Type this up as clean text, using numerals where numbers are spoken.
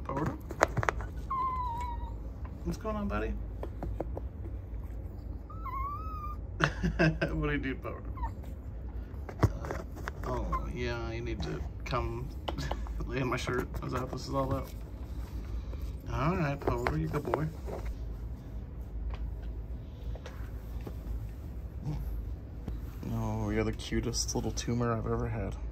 Porter? What's going on, buddy? What do you do, Porter? Oh, yeah, you need to come lay in my shirt. Is that what this is all about? All right, Porter, you good boy. Oh, you're the cutest little tumor I've ever had.